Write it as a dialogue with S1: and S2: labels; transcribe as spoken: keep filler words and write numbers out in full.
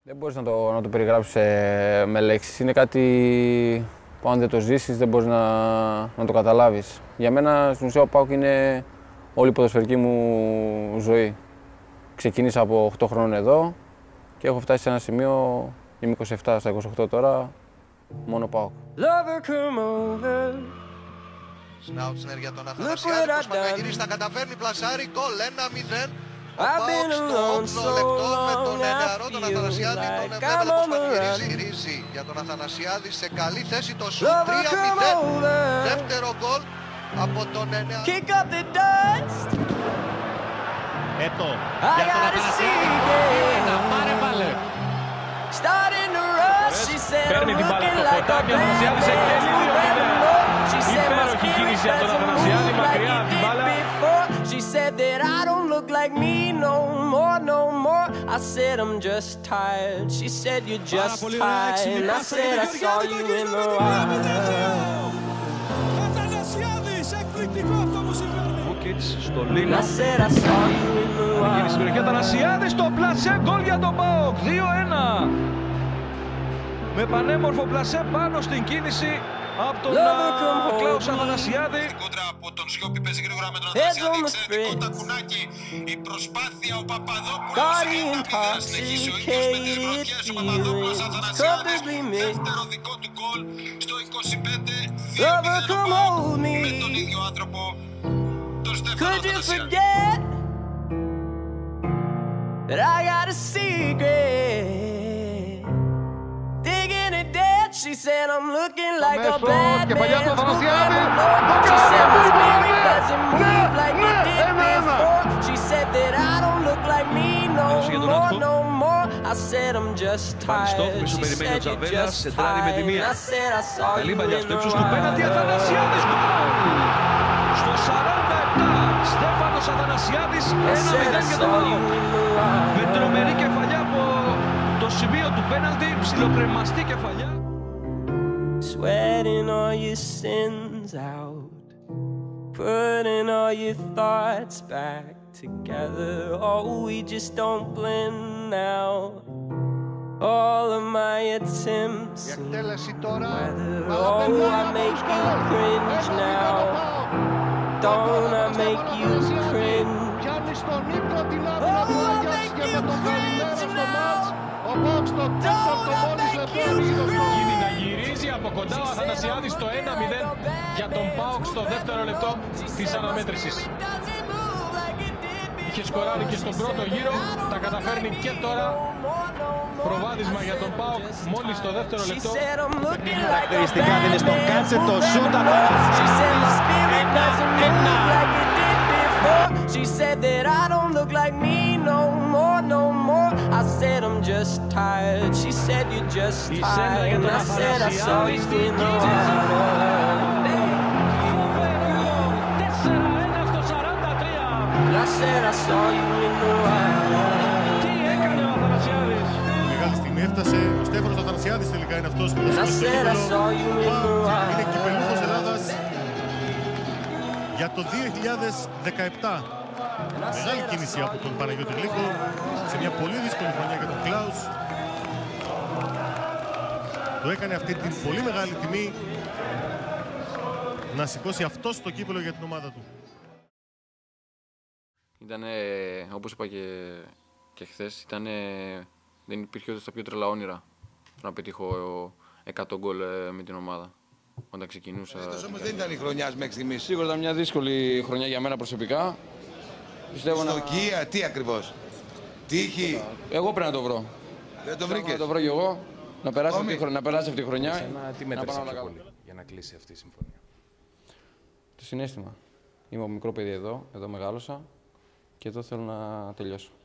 S1: Δεν μπορείς να το, να το περιγράψεις ε, με λέξεις. Είναι κάτι που αν δεν το ζήσεις δεν μπορείς να, να το καταλάβεις. Για μένα στην ουσία ο ΠΑΟΚ είναι όλη η ποδοσφαιρική μου ζωή. Ξεκίνησα από οκτώ χρόνων εδώ και έχω φτάσει σε ένα σημείο, είμαι είκοσι επτά στα είκοσι οκτώ τώρα, μόνο ΠΑΟΚ.
S2: Σνάουτσνερ για τον Αθανασιάδη, προσπαθεί να γυρίσει, θα καταφέρνει, πλασάρι, γκολ, ένα μηδέν. Ο ΠΑΟΚ στο όγδοο λεπτό με τον νεαρό τον Αθανασιάδη, τον βλέπετε πως πανηγυρίζει, γυρίζει για τον Αθανασιάδη σε καλή θέση το σουτ, τρία μηδέν. Δεύτερο γκολ από τον νεαρό.
S3: Έτο για τον Αθανασιάδη, να πάρε μπάλε. Παίρνει την μπάλα από το Φωτάκη, ο Αθανασιάδης εκτελεί δύο μηδέν. Υπέροχη κίνηση από τον Αθανασιάδη, μακριά από την μπάλα.
S4: She said that I don't look like me no more, no more. I said I'm just tired. She said you're just tired. And I said I saw you in the wild.
S5: Αθανασιάδης, εκπληκτικό αυτό που συμβαίνει.
S3: Βούκιτς στο Λίνο.
S4: I said I saw you in the wild.
S3: Γύρισε στην περιοχή Αθανασιάδης, στο πλασέ, γκολ για τον ΠΑΟΚ, δύο ένα. Με πανέμορφο πλασέ πάνω στην κίνηση από τον Κλάους Αθανασιάδη.
S2: Κόντρα από τον Σιώπη, παίζει γρήγορα με τον Αθανασιάδη, εξαιρετικό τακουνάκι. Η προσπάθεια, ο Παπαδόπουλος, θα συνεχίσει ο ίδιος με τις γροθιές. Ο Παπαδόπουλος, Αθανασιάδης, δεύτερο δικό του γκολ στο είκοσι πέντε, δύο μηδέν με τον ίδιο άνθρωπο, τον Στέφανο Αθανασιάδη.
S4: That I got a secret. Digging it dead, she said I'm looking like a bad man. She said my spirit doesn't move like it did before. She said that I don't look like me no more, no more. I said I'm just tired. She said you're just tired. And I said I saw you in the
S3: Αθανασιάδης, στο σαράντα επτά, Στέφανος Αθανασιάδης, ένα μηδέν για τον ΠΑΟΚ. Με τρομερή κεφαλιά από το σημείο του πέναλτι, ψιλοκρεμαστή κεφαλιά.
S4: Sweating all your sins out, putting all your thoughts back together. Oh, we just don't blend now. All of my attempts and weather. Oh, I make you cringe now. Don't I make you cringe? Oh, I make you cringe now. Don't I make you cringe?
S3: Γίνει να γυρίζει από κοντά ο Αθανασιάδης στο ένα μηδέν για τον ΠΑΟΚ στο δεύτερο λεπτό της αναμέτρησης. Είχε σκοράρει και στον πρώτο γύρο, τα καταφέρνει και τώρα. Προβάδισμα για τον ΠΑΟΚ μόλις στο δεύτερο λεπτό.
S6: Χαρακτηριστικά δίνει στον Κάτσε το σούτα.
S4: She said that I don't look like me no more, no more. I said I'm just tired. She said you're just tired. And I said I saw you in the wild. I said I saw you in the wild.
S3: Τι έκανε ο Αθανασιάδης?
S5: Μεγάλη στιγμή έφτασε. Ο Στέφανος Αθανασιάδης τελικά είναι αυτός που θα στο κύπελλο. Είναι κυπελλούχος Ελλάδας για το δύο χιλιάδες δεκαεπτά. Μεγάλη κίνηση από τον Παναγιώτη Γλύκο σε μια πολύ δύσκολη χρονιά για τον Κλάους. Του έκανε αυτή την πολύ μεγάλη τιμή να σηκώσει αυτός το κύπελλο για την ομάδα του.
S1: Ήτανε, όπως είπα και, και χθες, ήτανε, δεν υπήρχε ούτε στα πιο τρελά όνειρα να πετύχω εκατό γκολ με την ομάδα όταν ξεκινούσα.
S7: Αυτός όμως δεν ήταν η χρονιά μέχρι στιγμής.
S1: Σίγουρα ήταν μια δύσκολη χρονιά για μένα προσωπικά.
S7: Στο να... Κία, τι ακριβώς? Τύχη.
S1: Εγώ πρέπει να το βρω.
S7: Δεν το βρήκες?
S1: Να το βρω κι εγώ. Να περάσει, αυτή, χρονιά, να περάσει αυτή η χρονιά.
S6: Εσένα, τι μέτρησε πιο πολύ για να κλείσει αυτή η συμφωνία?
S1: Το συναίσθημα. Είμαι από μικρό παιδί εδώ, εδώ μεγάλωσα και εδώ θέλω να τελειώσω.